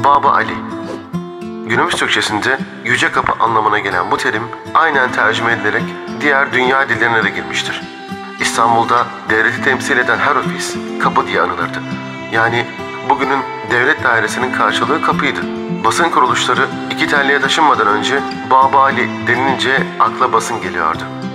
Baba Ali. Günümüz Türkçesinde yüce kapı anlamına gelen bu terim aynen tercüme edilerek diğer dünya dillerine de girmiştir. İstanbul'da devleti temsil eden her ofis kapı diye anılırdı. Yani bugünün devlet dairesinin karşılığı kapıydı. Basın kuruluşları iki telliye taşınmadan önce Baba Ali denilince akla basın geliyordu.